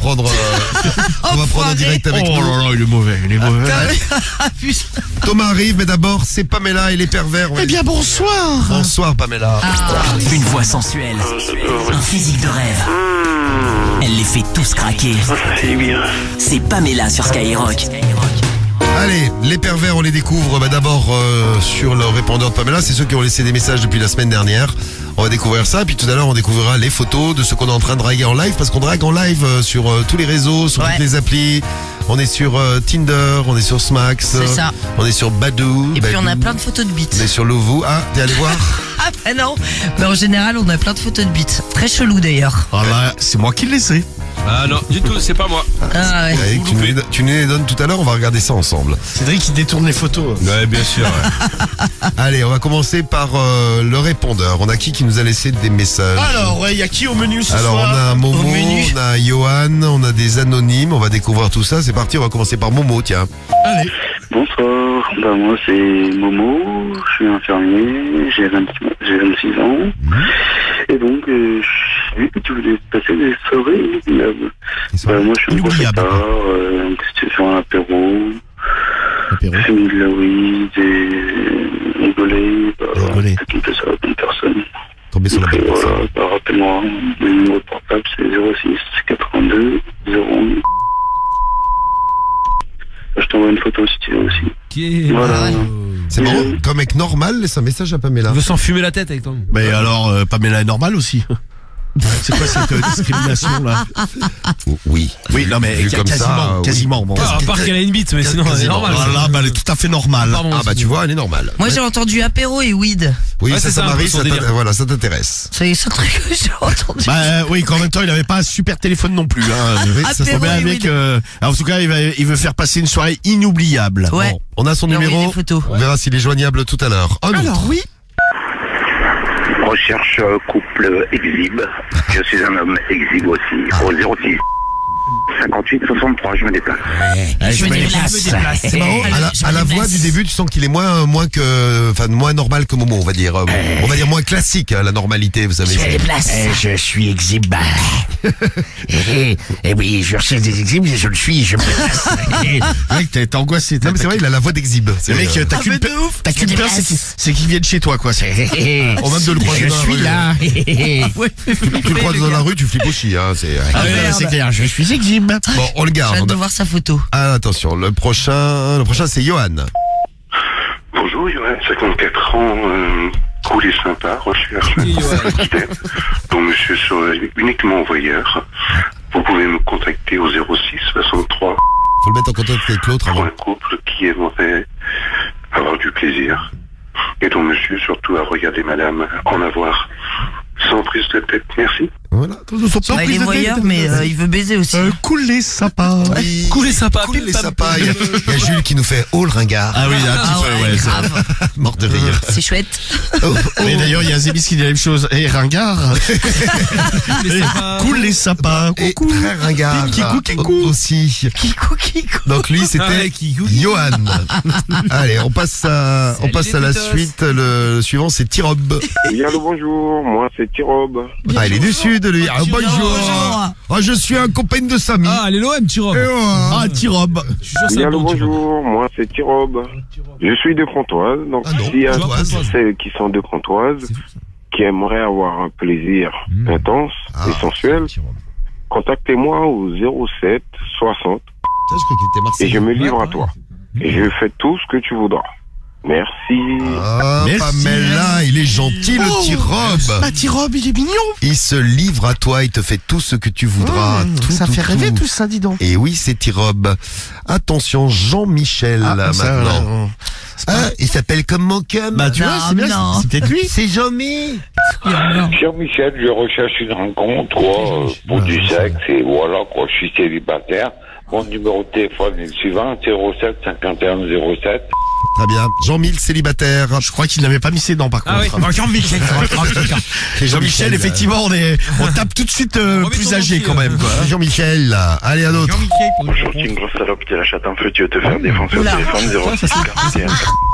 prendre, on va prendre en direct avec nous. Oh là là, il est mauvais, Thomas arrive, mais d'abord, c'est Pamela et les pervers. Eh bien, bonsoir. Bonsoir, Pamela. Une voix sensuelle, un physique de rêve. Elle les fait tous craquer. C'est Pamela sur Skyrock. Allez, les pervers, on les découvre d'abord sur le répondeur de Pamela. C'est ceux qui ont laissé des messages depuis la semaine dernière. On va découvrir ça, puis tout à l'heure on découvrira les photos de ce qu'on est en train de draguer en live, parce qu'on drague en live sur tous les réseaux, sur toutes les applis. On est sur Tinder, on est sur Smax, C'est ça. on est sur Badoo. Et puis on a plein de photos de bites. On est sur Lovoo. Ah, t'es allé voir? Ah bah non, mais en général on a plein de photos de bites. Très chelou d'ailleurs. Ah là, c'est moi qui l'ai laissé. Ah non, du tout, c'est pas moi. Ah ouais. Allez, tu nous les donnes tout à l'heure, on va regarder ça ensemble. Cédric qui détourne les photos. Ouais, bien sûr. Ouais. Allez, on va commencer par le répondeur. On a qui nous a laissé des messages? Alors, il y a qui au menu ce Alors, soir? on a un Momo, Au menu. on a Johan, on a des anonymes, on va découvrir tout ça. C'est parti, on va commencer par Momo, tiens. Allez. Bonsoir, moi c'est Momo, je suis infirmier, j'ai 26 ans. Et donc j'ai vu que tu voulais passer des soirées inoubliables. Moi je suis un Inoubliables. professeur, c'était sur un apéro, fumé de la weed et rigoler, Rigoler. c'est qui fait ça, bonne personne. Tombé sur la bonne Voilà, personne. rappelez-moi, le numéro de portable c'est 06 82 01. Je t'envoie une photo si tu veux aussi. Voilà. C'est marrant, comme mec normal, laisse un message à Pamela. Il veut s'en fumer la tête avec toi. Mais alors, Pamela est normale aussi. C'est quoi cette discrimination là? Oui. Oui, non mais Vu comme quasiment, ça, oui. quasiment. Bon. À part qu'elle a une bite, mais sinon elle est Quasiment. normale. Voilà, bah, elle est tout à fait normale. Pardon, Ah bah tu vois, elle est normale. Moi j'ai entendu apéro et weed. Oui, Ouais, ça, c'est ça ça, un m'arrive, peu son ça délire. voilà, ça t'intéresse. C'est ce truc que j'ai entendu. Bah oui, qu'en même temps, il avait pas un super téléphone non plus. Hein. Oui, ça Apéro Mais et avec, weed. en tout cas, il veut faire passer une soirée inoubliable. Ouais. Bon, on a son Il a envoyé numéro. des photos. On verra s'il est joignable tout à l'heure. Un autre. oui. Recherche couple exhibe. Je suis un homme exhibe aussi. Au 06 58 63, je me déplace. Je me déplace. C'est marrant, à la voix du début, tu sens qu'il est moins normal que Momo, on va dire. On va dire moins classique, hein, la normalité, vous savez. Je me déplace. Je suis exhibe. Et oui, je recherche des exhibes et je le suis, je me déplace. Mec, t'es angoissé. Non mais c'est vrai, il a la voix d'exhibe. Le mec, t'as qu'une mais de ouf. t'as qu'une Je me peur, déplace. c'est qu'il vienne chez toi, quoi. On va même de le croiser Je dans la suis rue. là. Tu le croises dans la rue, tu flippes aussi. Hein, c'est... Ah ouais, merde. c'est clair, je suis exhibe. Bon, on le J'ai hâte garde. de voir sa photo. Ah, attention, le prochain c'est Johan. Bonjour, Johan, 54 ans, cool et sympa, recherche architecte. Donc, monsieur serait uniquement envoyeur. Vous pouvez me contacter au 06 63 Faut le mettre en contact avec l'autre pour avant. un couple qui aimerait avoir du plaisir. Et donc, monsieur, surtout à regarder madame, en avoir sans prise de tête. Merci. Voilà. Bah, il est voyeur, mais il veut baiser aussi. Cool les sapins. Oui. Cool les sapins, Cool les pim, pam, sapins. Il y a Jules qui nous fait « Oh le ringard Ah oui, un Ah petit peu, ouais, ouais. grave. » Mort de rire. C'est chouette. Mais d'ailleurs, il y a Zébis qui dit la même chose. Et ringard. les sapins. Cool les sapins. Et Coucou. très ringard. Kikou. Aussi. Kikou. Donc lui c'était Johan. Allez, on passe à la suite. Le suivant c'est Tirob. Oui, allô, bonjour, moi c'est Tirob. Ah, il est du sud lui. Ah, bonjour. Bonjour. Ah, je suis un copain de Samy. Ah, elle est l'OM, tu Et, Ah, Tirob. Je suis sûr que c'est Oui, un allô, bon Tirob. bonjour, moi c'est Tirob. Je suis de Pontoise, donc Ah non, s'il y a Pontoise. toutes celles qui sont de Pontoise, qui aimeraient avoir un plaisir intense Ah, et sensuel, contactez-moi au 07 60 Ça, je crois qu'il était et Marseillais. je me livre à toi. Et je fais tout ce que tu voudras. Merci. Ah, Merci. Pamela, il est gentil le Tirob. Bah, Tirob, il est mignon. Il se livre à toi, il te fait tout ce que tu voudras. Tout, Ça tout, fait rêver tout. tout ça, dis donc. Et oui, c'est Tirob. Attention, Jean-Michel, là, ça, maintenant. Ah, il s'appelle comme mon cum. Bah, tu vois, Non, c'est bien, non. c'est peut-être lui. C'est Jean-Mi. Cher Michel, je recherche une rencontre, quoi, pour du sexe, et voilà, quoi, je suis célibataire. Mon numéro de téléphone est le suivant, 07 51 07. Très bien. Jean-Mille, célibataire. Je crois qu'il n'avait pas mis ses dents, par contre. Ah oui. Jean-Michel. C'est Jean-Michel, effectivement, on tape tout de suite plus son âgé, dentier, quand même, quoi. C'est Jean-Michel, là. Allez, un autre. Bonjour, c'est une grosse salope qui a la chatte en feu, tu veux te faire défoncer au Oula. téléphone, 06 41.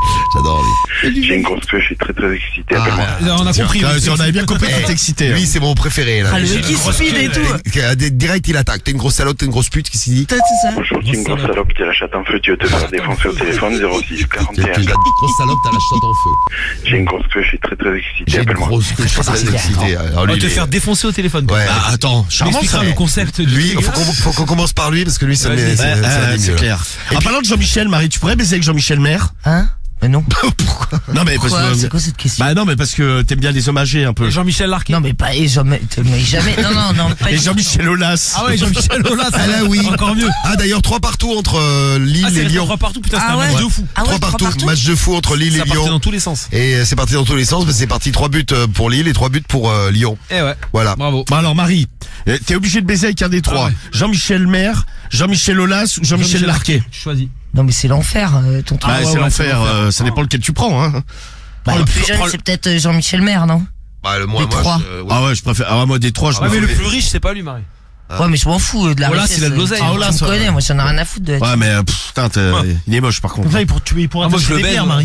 J'adore lui. J'ai une grosse queue, je suis très très excité. Appelle-moi. On a compris. On avait bien compris que t'es excité. Lui, c'est mon préféré, là. Ah, le mec qui speed et tout. Direct, il attaque. T'es une grosse salope, t'es une grosse pute, qu'est-ce qu'il dit? Peut-être c'est ça. Bonjour, t'es une grosse salope, t'es la chatte en feu, tu veux te faire défoncer au téléphone 06 41. T'es une grosse salope, t'as la chatte en feu. J'ai une grosse queue, je suis très très excité. J'ai une Appelle-moi. grosse queue, je suis très excité. Alors, On va lui, te il est- faire défoncer au téléphone. Ouais. Ah, attends, charmant Expliquera ça. le concept du Lui, truc. faut qu'on commence par lui, parce que lui, ça Ouais, m'est- c'est- C'est clair. En parlant de Jean-Michel, Marie, tu pourrais baiser avec Jean-Michel Maire? Hein? Mais non. Non mais Pourquoi? C'est quoi cette question? bah non mais parce que t'aimes bien les hommager un peu. Jean-Michel Larquet. Non, mais pas, et jamais, non, pas Et du tout. Jean-Michel Aulas. Ah ouais, Jean-Michel Aulas. Ah là, oui. Encore mieux. Ah, d'ailleurs, 3 partout entre Lille Ah, et c'est Lyon. 3 partout, putain, c'est Ah un ouais. match de fou. Ah ouais, 3 partout, match de fou entre Lille Ça et partait Lyon. dans tous les sens. Et c'est parti dans tous les sens, mais c'est parti 3 buts pour Lille et 3 buts pour Lyon. Eh ouais. Voilà. Bravo. Bon alors Marie, t'es obligé de baiser avec un des trois. Ah ouais. Jean-Michel Maire, Jean-Michel Aulas ou Jean-Michel Larquet. Choisis. Non, mais c'est l'enfer, ton truc. Ah, ouais, c'est ouais, l'enfer, c'est l'enfer. ça dépend lequel tu prends. Hein. Bah, le plus jeune, prends le- c'est peut-être Jean-Michel Maire, non? Bah, le Des moins trois. moche. Ah ouais, je préfère. Ah ouais, moi des trois, je Ouais, mais me le fais- plus riche, c'est pas lui, Marie. Ouais, mais je m'en fous de la Voilà, richesse. c'est la de l'oseille. Tu Ah, voilà, me ça, connais, ouais. moi j'en ai rien à foutre de. Ouais mais putain, il est moche par contre. il pourra moi, je le t'acheter des baise, bières, moi. Marie.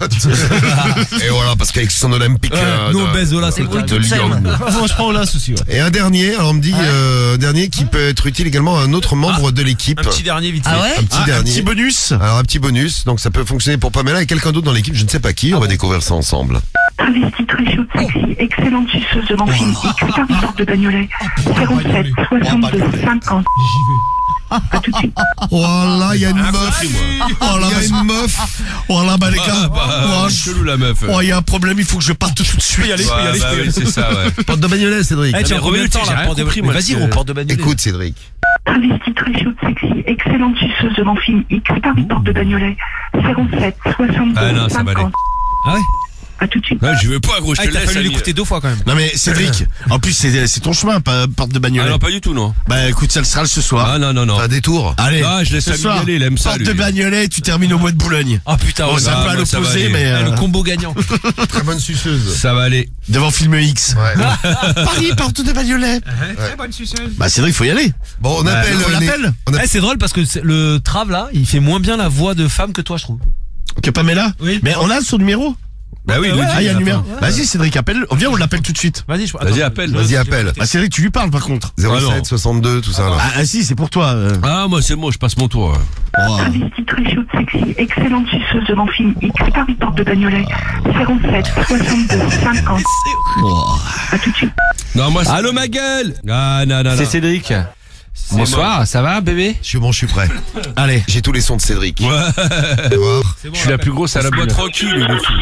Et voilà, parce qu'avec son olympique Nous, on baise Aulas, c'est de le toute seule, Lyon. Moi, je prends Olas aussi, ouais. Et un dernier, alors on me dit, dernier qui peut être utile également à un autre membre de l'équipe. Un petit dernier vite fait. Ah ouais? Un petit Un dernier. petit bonus. Alors un petit bonus, donc ça peut fonctionner pour Pamela et quelqu'un d'autre dans l'équipe, je ne sais pas qui, on va découvrir ça ensemble. Travestie très chaude, sexy, excellente suceuse de morphine X, Paris porte de Bagnolet, 07 62 50. À tout de suite. Oh là, il y a une meuf. Oh là, il y a une meuf. Oh là, bah les gars. Oh, Chelou la meuf. oh, il y a un problème, il faut que je parte tout de suite. C'est ça, ouais. Porte de Bagnolet, Cédric. Eh, tiens, mais combien de temps Roméo, là, j'ai porte de rien compris, Bagnolet? moi, Vas-y, c'est- on porte de Bagnolet. Écoute, Cédric. Travestie très chaude, sexy, excellente suceuse de morphine X, Paris porte de Bagnolet, 07 62 Ah non, ça va aller. 50. Ah ouais? À tout de suite. Ouais, je veux pas, gros, je Ah, te t'as laisse. fallu l'écouter 2 fois quand même. Non mais Cédric, en plus c'est ton chemin, pas porte de Bagnolet. Ah non, pas du tout, non. Bah écoute, ça le sera ce soir. Ah non, non, non. Un détour. Allez, Ah, je laisse ce Samy y soir, aller, il aime ça, porte lui. de Bagnolet, tu termines au mois de Boulogne. Ah putain, Bon, ouais, c'est un ah, peu à bah, ça va l'opposé, aller. mais le combo gagnant. Très bonne suceuse. Ça va aller. devant Film X. Ouais. Paris, porte de Bagnolet. Très bonne suceuse. Bah Cédric, faut y aller. Bon, on appelle. on les- l'appelle on appelle- Eh, c'est drôle parce que le Trav là, il fait moins bien la voix de femme que toi, je trouve. Que Pamela. Oui. Mais on a son numéro. Bah oui, il le dit. Ah, il y a à un la numéro. fin. Vas-y Cédric, appelle. Viens, on l'appelle tout de suite. Vas-y, Vas-y, appelle. Vas-y, appelle. Bah Cédric, tu lui parles par contre. 07, 62, tout ça là. Ah si, c'est pour toi. Ah, moi, c'est bon, je passe mon tour. Oh. Travesti très chaude, sexy, excellente suceuse devant film X, Paris porte de Bagnolet, 07 62 50. À tout de suite. Non, moi, allô, ma gueule. Ah, non, non, non. C'est Cédric. moi. Bonsoir, ça va bébé? Je suis prêt. Allez. J'ai tous les sons de Cédric. Ouais. Tu vas voir. Je suis la plus grosse à la boîte tranquille, le fou.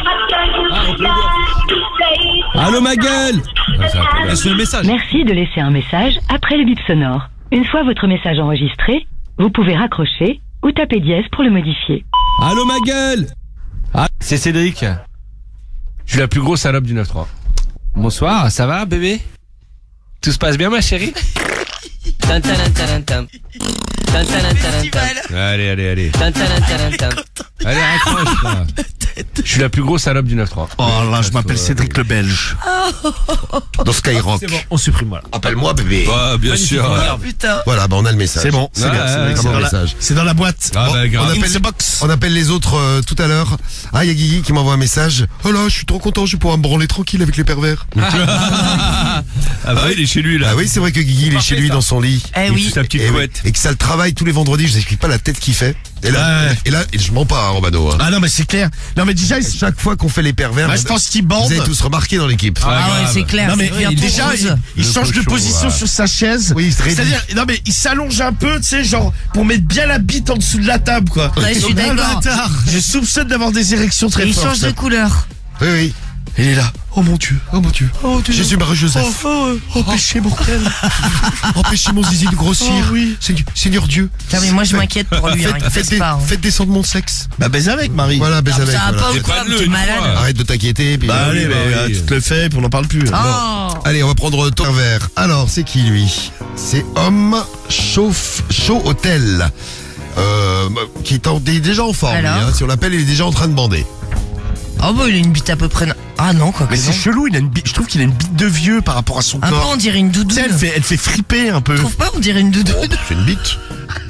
Allô, ma gueule. Laisse le message. Merci de laisser un message après le bip sonore. Une fois votre message enregistré, vous pouvez raccrocher ou taper dièse pour le modifier. Allô, ma gueule. C'est Cédric. Je suis la plus grosse salope du 9-3. Bonsoir, ça va bébé? Tout se passe bien ma chérie? Tan, tan, tan, tan, tan. Tan, tan, tan, tan, tan. Allez, allez, allez. Tan, tan, tan, tan, tan. Allez, raccroche, là. Je suis la plus grosse salope du 9-3. Oh là, je m'appelle Cédric le Belge. Dans Skyrock. C'est bon, on supprime, voilà. Appelle-moi, bébé. Ah, bien sûr. Putain. Voilà, bah on a le message. C'est bon, c'est Ouais, bien. ouais, Cédric, c'est c'est bon, dans la- message. c'est dans la boîte. Ah, bah, grave. on appelle- In the box. On appelle les autres tout à l'heure. Ah, il y a Guigui qui m'envoie un message. Oh là, je suis trop content, je vais pouvoir me branler tranquille avec les pervers. Ah, bah oui, il est chez lui, là. Ah oui, c'est vrai que Guigui, il est chez lui dans son lit. Eh Et oui. sa petite Et, oui. couette. Et que ça le travaille tous les vendredis, je vous explique pas la tête qu'il fait. Et là, Ouais. et je mens pas, hein, Romano. Hein. Ah non mais c'est clair. Non mais déjà, Chaque fois qu'on fait les pervers, bah, je pense qu'il vous bande. avez tous remarqué dans l'équipe. Ah ouais, grave. c'est clair. Non mais c'est bien déjà trop rose. il Le change de cochon, position ouais. sur sa chaise. Oui, il se raidit. C'est-à-dire non mais il s'allonge un peu, tu sais, genre pour mettre bien la bite en dessous de la table quoi. Ouais, je suis Donc, d'accord. bâtard, je soupçonne d'avoir des érections Et très il fortes. change de couleur. Oui, oui. Il est là. Oh mon Dieu. Oh mon Dieu. Oh Dieu. Jésus, Marie, Joseph. Oh péché mortel. Empêchez mon zizi de grossir. Oh, oui. Seigneur Dieu. Putain, mais moi je m'inquiète pour lui, hein, il fait pas. Hein. Faites descendre mon sexe. Bah baise avec Marie. Voilà, baise Ah, avec. ça va voilà. pas ou quoi, Dépanne-le t'es une malade. fois. Arrête de t'inquiéter. Puis Bah allez, oui, mais bah oui. tu te le fais, puis on n'en parle plus. Oh. Allez, on va prendre ton verre. Alors, c'est qui lui? C'est Homme Chaud Hôtel. Qui est déjà en forme. lui, Alors hein. Si on l'appelle, il est déjà en train de bander. Oh bah il a une bite à peu près. Ah non, quoi que Mais non. c'est chelou, il a une bite, je trouve qu'il a une bite de vieux par rapport à son Un peu corps. on dirait une Tu sais, doudoune. elle fait fripper un peu. Tu trouves pas on dirait une doudoune? C'est une bite.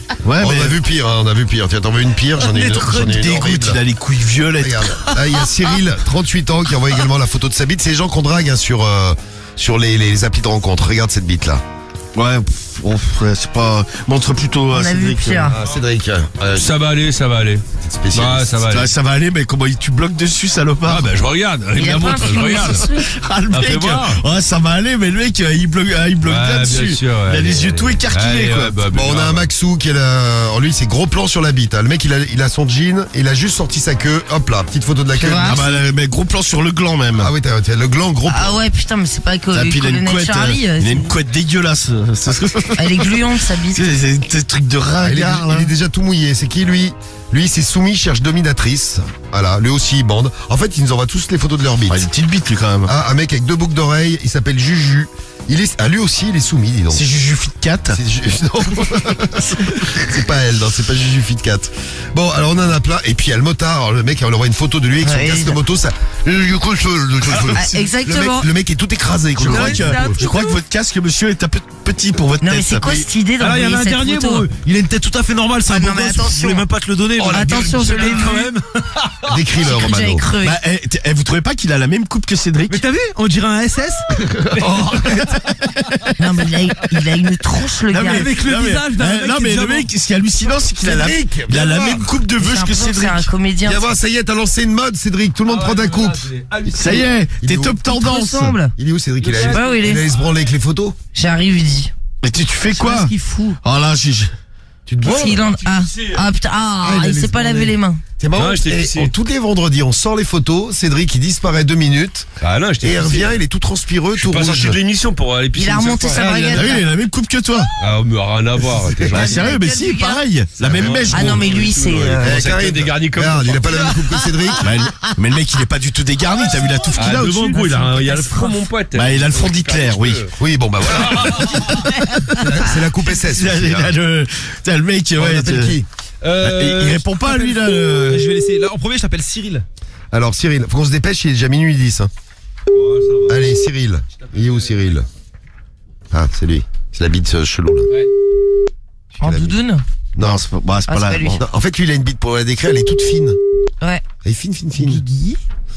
Ouais, On a vu pire, hein, on a vu pire. Tiens, t'en veux une pire? J'en ai une Dégoûte, horrible. il a les couilles violettes. Regarde, là, il y a Cyril, 38 ans, qui envoie également la photo de sa bite. C'est les gens qu'on drague hein, sur les applis de rencontre. Regarde cette bite là. Ouais, c'est pas... Montre plutôt On a vu Cédric. pire. Ah, Cédric. Ça va aller. Spécial. Ouais, ça va aller. Ça va aller, mais comment tu bloques dessus, salopard? Ah, ben, je regarde. Il me a la pas montre, un je film regarde. sur Switch. Ah, le Ah, mec, fais voir. ouais, ça va aller, mais le mec, il bloque bien dessus. Bien sûr, ouais, il a les yeux tout écarquillés, quoi. Ouais, bah, Bon, on a un Maxou qui est là. Lui, c'est gros plan sur la bite. hein. Le mec, il a son jean, il a juste sorti sa queue. Hop là, petite photo de la queue. vois Ah bah, mais gros plan sur le gland, même. Ah oui, t'as le gland, gros plan. Ah ouais, putain, mais c'est pas que Ah, puis il a une colonel couette, Charlie. il a une couette dégueulasse. Elle est gluante, sa bite. C'est des trucs de Ah, il est, ringard, là. il est déjà tout mouillé. C'est qui lui? Lui, c'est Soumis cherche dominatrice. Voilà, lui aussi il bande. En fait, ils nous envoient tous les photos de leur bite. Ah, il a une petite bite, lui, quand même. Ah, un mec avec 2 boucles d'oreilles, il s'appelle Juju. Lui aussi, il est soumis, dis donc. C'est Juju Fit 4. Non. C'est pas elle, non, c'est pas Juju Fit 4. Bon, alors on en a plein. Et puis il y a le motard. Alors, le mec, on envoie une photo de lui avec son Ouais, casque de moto. Ça. Exactement. Le mec est tout écrasé. quoi. Je crois que votre casque, monsieur, est un peu petit pour votre Non, tête. mais c'est quoi cette idée Alors, il y en a d'envoyer un cette dernier, photo bon, il a une tête tout à fait normale, c'est un Ah, beau non, mais gosse, je attention. voulais même pas te le donner. Oh, la Attention, je l'ai vu. quand même. Décris-le, J'ai cru que j'avais Romano. crevé. Bah, vous trouvez pas qu'il a la même coupe que Cédric? Mais t'as vu? On dirait un SS. Non, mais il a une tronche, le Non, gars. mais avec le visage d'un mec non, qui mais est le mec, ce qui est hallucinant, c'est qu'il a la Viens même coupe de J'ai veuche que l'impression que Cédric. c'est un comédien. Viens voir, ça y est, t'as lancé une mode, Cédric. Tout le monde prend ta coupe. Ça y est, Il est t'es où? top Il tendance. ressemble. Il est où, Cédric? Il Je sais pas où il est. allait se branler avec les photos. J'arrive, il dit. Mais tu fais Je sais pas quoi? ce qu'il fout. Oh là, Tu te Qu'est-ce qu'il en... Ah putain, il s'est pas lavé les mains. C'est marrant, Non, je t'ai pissé. tous les vendredis, on sort les photos. Cédric, il disparaît 2 minutes. Ah non, je Et t'ai il revient, il est tout transpireux, Je tout suis pas sorti rouge. de l'émission pour aller pisser. Il a une seule remonté fois. sa braguette. Ah oui, il a la même coupe que toi. Ah, mais rien à voir. t'es Bah, gentil. sérieux, mais Quel si, gars. pareil. La même mèche, Ah gros. non, mais lui, c'est... Ça a été dégarni comme Regarde, ça. il a pas la même coupe que Cédric. Bah, mais le mec, il est pas du tout dégarni. T'as vu la touffe qu'il a Devant au-dessus? le goût, il y a le front, mon pote. Bah, il a le front d'Hitler, oui. Oui, bon, bah voilà. C'est la coupe SS. Il a le mec, On ouais. appelle qui? Il répond pas, lui, là. Je vais laisser. Là, en premier, je t'appelle Cyril. Alors, Cyril, faut qu'on se dépêche, il est déjà minuit 10. hein. Allez, Cyril. Il est où, Cyril? Ah, c'est lui. C'est la bite chelou, là. En doudoune? Non, c'est pas, bah, c'est Ah, pas c'est là. pas lui. Bon. Non, en fait, lui, il a une bite pour la décrire, elle est toute fine. Ouais. Elle est fine. Guigui?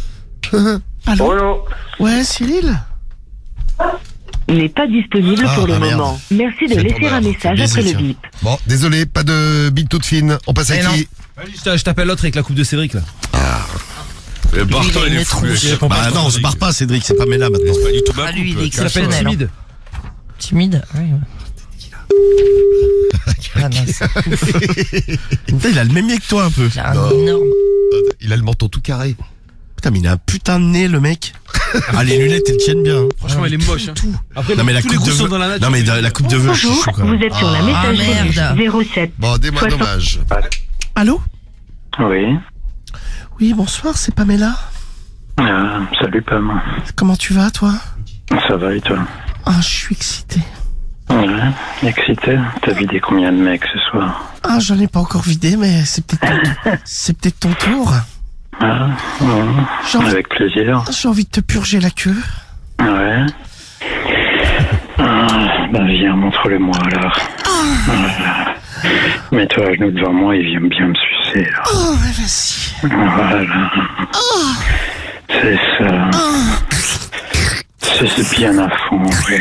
Allô? Ouais, Cyril? N'est pas disponible Ah, pour le ah, merde. moment. Merci de C'est laisser tombé. un message Baisé, après le tiens. bip. Bon, désolé, pas de bite toute fine. On passe à Eh non. qui? Vas-y, je t'appelle l'autre avec la coupe de Cédric là. Le Barton, il est fou. Bah, non, on se barre pas, Cédric, c'est pas Mela maintenant. C'est pas du tout ma Ah, lui, il est coupe. Il s'appelle exceptionnel. Timide. Timide? Oui. Ah non, c'est ouf. Putain, il a le même nez que toi, un peu. Il a un énorme... Il a le menton tout carré. Putain, mais il a un putain de nez, le mec. Ah, les lunettes, elles tiennent bien. hein. Franchement, il est moche. Hein. Après, Non, mais la tous les coupe goûts de sont veuve. dans la nature. Non, mais la coupe de veuve, je suis Bonjour, chaud, quand vous même. êtes sur la Ah, messagerie merde. 07. Bon, dommage. Allô? Oui. Oui, bonsoir, c'est Pamela. Salut Pam. Comment tu vas, toi? Ça va et toi? Ah, je suis excité. Ouais. Excité? T'as vidé combien de mecs ce soir? Ah, j'en ai pas encore vidé, mais c'est peut-être ton tour. Ah, ouais. J'ai envie- Avec plaisir. J'ai envie de te purger la queue. Ouais. Ben viens, montre-le-moi alors. Voilà. Mets-toi à genoux devant moi et viens bien me sucer. Là. Oh, ouais, vas-y. Voilà. C'est ça. C'est bien à fond, oui.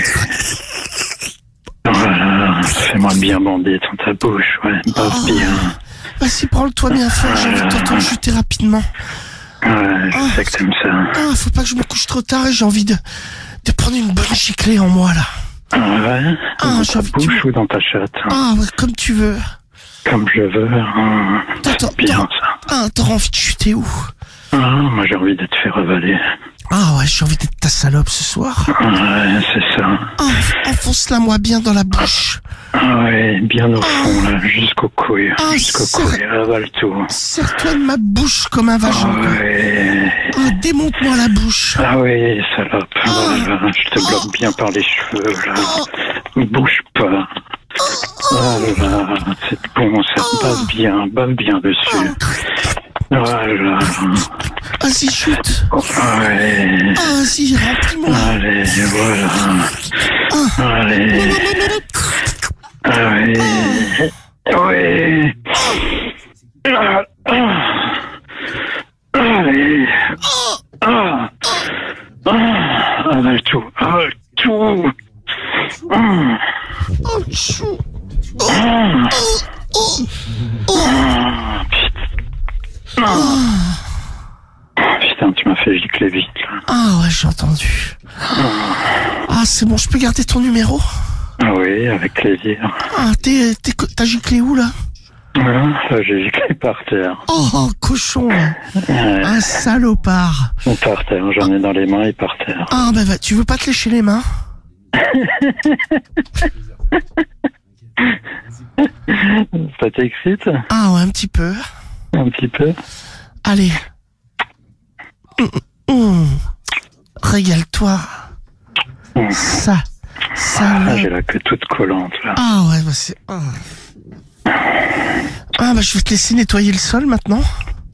Voilà. Fais-moi bien bander dans ta bouche, ouais. Bave bien. Vas-y, branle-toi bien fort, j'ai envie de t'entendre chuter rapidement. Ouais, je sais que t'aimes ça. Ah, faut pas que je me couche trop tard et j'ai envie de prendre une bonne giclée en moi, là. Ouais. Ah, Dans j'ai ta envie de- bouche ou dans ta chatte? Ah, ouais, comme tu veux. Comme je veux. C'est bien ça. Ah, t'auras envie de chuter où? Ah, moi j'ai envie de te faire avaler. Ah ouais, j'ai envie d'être ta salope ce soir. Ouais, c'est ça. Ah, enfonce-la moi bien dans la bouche. Ah ouais, bien au fond, là, jusqu'aux couilles. Ah, Jusqu'aux ça- couilles, avale tout. Serre-toi de ma bouche comme un vagin. Ah ouais. Ah, démonte-moi la bouche. Ah ouais, salope. Voilà, je te bloque bien par les cheveux, là. Bouge pas. Voilà, c'est bon, ça bave bien dessus. Voilà. Vas-y, chute. Ouais. Ah, vas-y, remplis-moi. Allez, voilà. Allez. Ah ouais. Oui. Allez. Avale tout. Avale tout. Putain, tu m'as fait gicler vite, là. Ah ouais, j'ai entendu. Ah, c'est bon, je peux garder ton numéro? Oui, avec plaisir. Ah, t'as giclé où, là? Voilà, j'ai giclé par terre. Oh, cochon. Un salopard. Par terre, j'en ai dans les mains et par terre. Ah, bah, tu veux pas te lécher les mains? Ça t'excite? Ah ouais, un petit peu. Un petit peu? Allez. Régale-toi. Ça. Ah, j'ai la queue toute collante, là. Ah ouais, bah c'est... Ah bah je vais te laisser nettoyer le sol maintenant.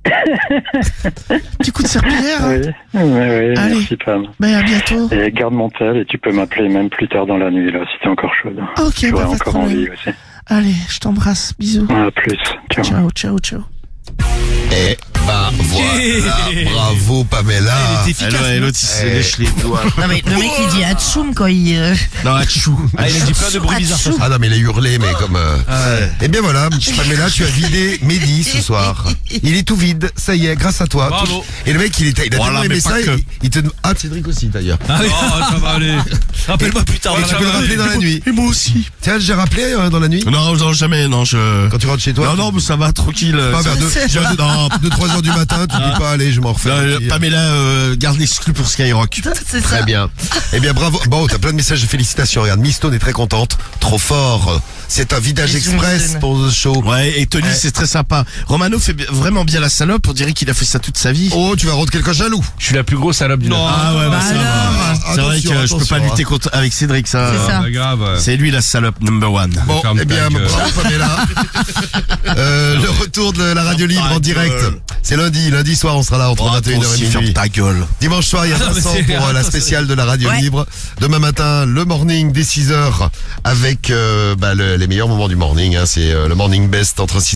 Petit coup de serpillière. Oui, Allez. merci Pam. Bah à bientôt. Et garde mon tel et tu peux m'appeler même plus tard dans la nuit, là, si t'es encore chaude. Ok, j'aurais bah, encore envie aussi. Allez, je t'embrasse, bisous. À plus, ciao. Ciao. Et bah voilà, bravo Pamela. Elle était efficace. Et l'autre il se lèche les doigts. Non mais le mec il dit Hatchoum quand il... Non, Hatchou. Il a dit plein de bruits bizarres. Ah non mais il a hurlé mais comme... Eh bien voilà, Pamela, tu as vidé Mehdi ce soir. Il est tout vide, ça y est, grâce à toi. Bravo. Et le mec il a tellement aimé ça, il te... Ah Cédric aussi d'ailleurs. Ah oui, ça va aller. Rappelle-moi plus tard. Tu peux le rappeler dans la nuit. Et moi aussi. Tiens, j'ai rappelé dans la nuit. Non, jamais, non, Quand tu rentres chez toi. Non, mais ça va, tranquille. Pas vers 2-3 heures du matin, tu dis pas allez, je m'en refais. Pamela, garde l'exclu pour Skyrock. C'est Très ça. bien. Eh bien, bravo. Bon, t'as plein de messages de félicitations. Regarde, Mistone est très contente. Trop fort. C'est un vidage Bisous, express Mistone. pour le show. Ouais, et Tony, c'est très sympa. Romano fait vraiment bien la salope. On dirait qu'il a fait ça toute sa vie. Oh, tu vas rendre quelqu'un jaloux. Je suis la plus grosse salope du Nord. Ah ouais, bah ça va. C'est vrai que je peux pas lutter contre. contre avec Cédric, ça. C'est ça. Pas grave. C'est lui la salope number one. Bon, Ferme eh bien, ta gueule. bravo Pamela. Le retour de la radio libre en direct. C'est lundi soir, on sera là entre 21h et Ferme minuit. ta gueule. Dimanche soir, il y a Ah non, mais Vincent c'est- pour la spéciale de la radio Ouais. libre. Demain matin, le morning dès 6h avec les meilleurs moments du morning. Hein, c'est le morning best entre 6